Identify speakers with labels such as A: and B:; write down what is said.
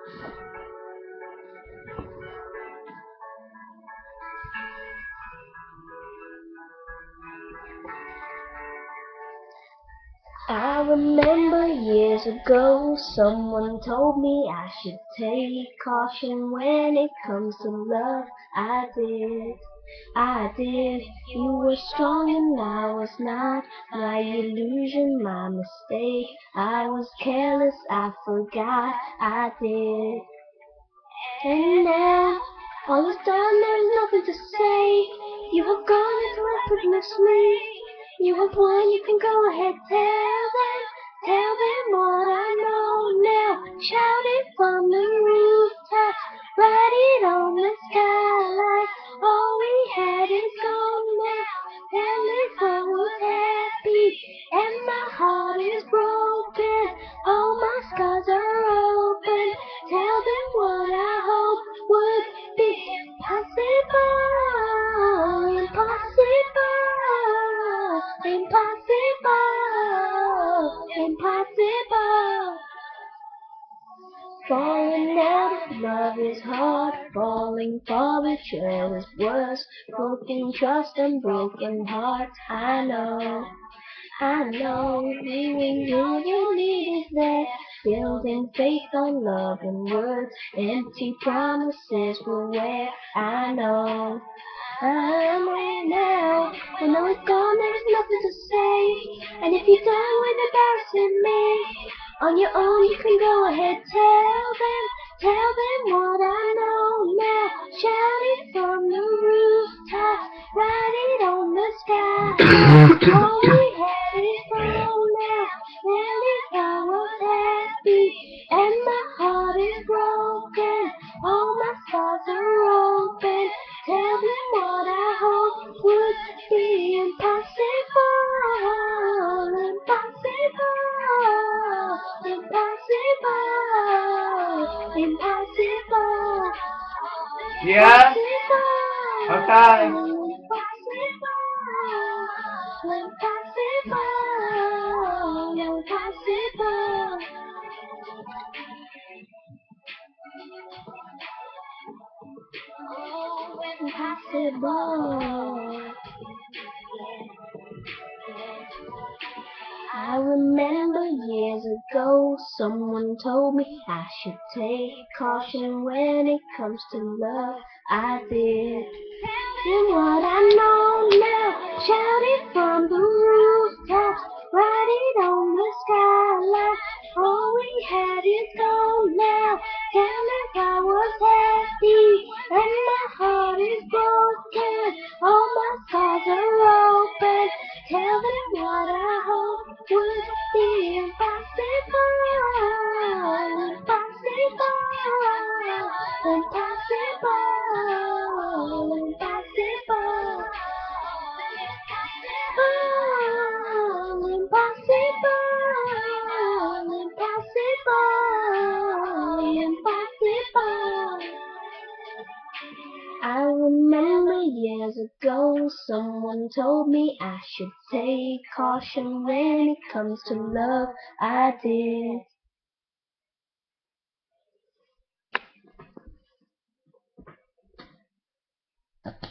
A: I remember years ago, someone told me I should take caution when it comes to love. I did. You were strong and I was not. My illusion, my mistake. I was careless, I forgot. I did. And now, all is done, there's nothing to say. You have gone into effortless me. You have won, you can go ahead, tell them what I know now. Shout it from the rooftops, write it on the skyline. All we had is gone now, and this world was happy, and my heart is broken. All my scars are open. Tell them what I hope would be impossible, impossible. Falling out of love is hard, falling for betrayal is worse. Broken trust and broken hearts, I know. Leaving all you need is there. Building faith on love and words, empty promises will wear. I know now. When all is gone, there's nothing to say. And if you're done with embarrassing me, on your own you can go ahead, tell them what I know now. Shout it from the rooftops, write it on the sky. All we had is gone now, and if I was happy, and my heart is broken, all my scars are open. Tell them what I hope would be impossible, impossible.
B: Yeah? Okay.
A: Impossible. I remember years ago, someone told me I should take caution when it comes to love. I did. And what I know now, shout it from the rooftops, write it on the skyline. All we had is gone now. Tell if I was happy, and my heart is broken. All my scars are open. Tell them what I hope would be impossible, impossible. I remember years ago, someone told me I should take caution when it comes to love. I did.